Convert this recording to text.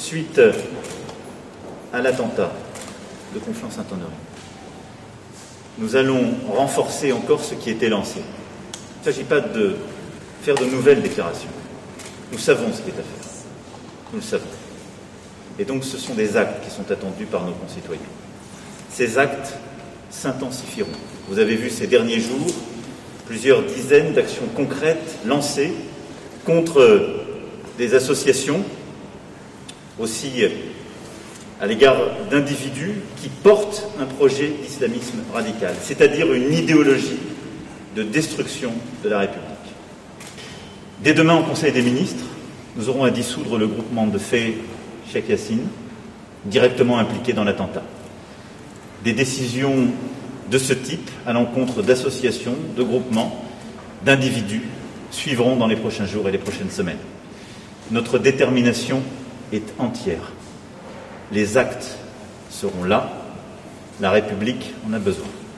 suite à l'attentat de Conflans-Sainte-Honorine, nous allons renforcer encore ce qui était lancé. Il ne s'agit pas de faire de nouvelles déclarations. Nous savons ce qui est à faire. Nous le savons. Et donc ce sont des actes qui sont attendus par nos concitoyens. Ces actes s'intensifieront. Vous avez vu ces derniers jours plusieurs dizaines d'actions concrètes lancées contre des associations, aussi à l'égard d'individus qui portent un projet d'islamisme radical, c'est-à-dire une idéologie de destruction de la République. Dès demain, au Conseil des ministres, nous aurons à dissoudre le groupement de faits Cheikh Yassine, directement impliqué dans l'attentat. Des décisions de ce type, à l'encontre d'associations, de groupements, d'individus, suivront dans les prochains jours et les prochaines semaines. Notre détermination est entière. Les actes seront là. La République en a besoin.